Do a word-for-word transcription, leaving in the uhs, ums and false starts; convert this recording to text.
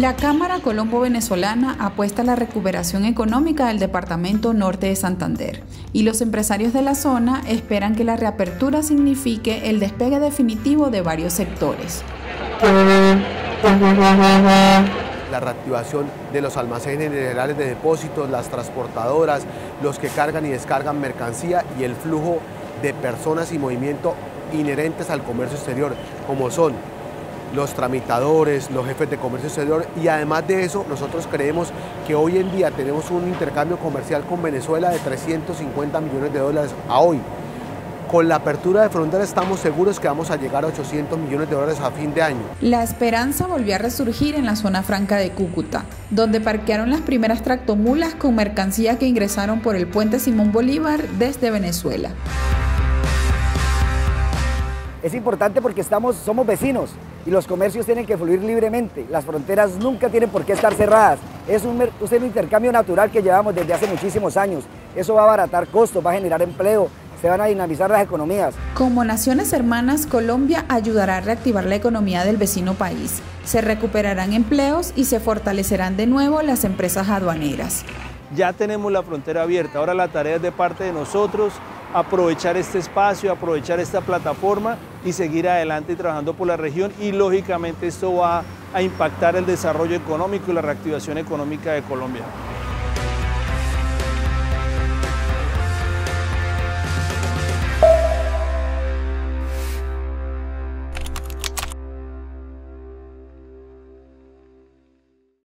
La Cámara Colombo-Venezolana apuesta a la recuperación económica del departamento norte de Santander y los empresarios de la zona esperan que la reapertura signifique el despegue definitivo de varios sectores. La reactivación de los almacenes generales de depósitos, las transportadoras, los que cargan y descargan mercancía y el flujo de personas y movimiento inherentes al comercio exterior, como son los tramitadores, los jefes de comercio exterior, y además de eso nosotros creemos que hoy en día tenemos un intercambio comercial con Venezuela de trescientos cincuenta millones de dólares a hoy. Con la apertura de fronteras estamos seguros que vamos a llegar a ochocientos millones de dólares a fin de año. La esperanza volvió a resurgir en la zona franca de Cúcuta, donde parquearon las primeras tractomulas con mercancía que ingresaron por el puente Simón Bolívar desde Venezuela. Es importante porque estamos, somos vecinos y los comercios tienen que fluir libremente. Las fronteras nunca tienen por qué estar cerradas. Es un, es un intercambio natural que llevamos desde hace muchísimos años. Eso va a abaratar costos, va a generar empleo, se van a dinamizar las economías. Como naciones hermanas, Colombia ayudará a reactivar la economía del vecino país. Se recuperarán empleos y se fortalecerán de nuevo las empresas aduaneras. Ya tenemos la frontera abierta, ahora la tarea es de parte de nosotros aprovechar este espacio, aprovechar esta plataforma y seguir adelante y trabajando por la región, y lógicamente esto va a impactar el desarrollo económico y la reactivación económica de Colombia.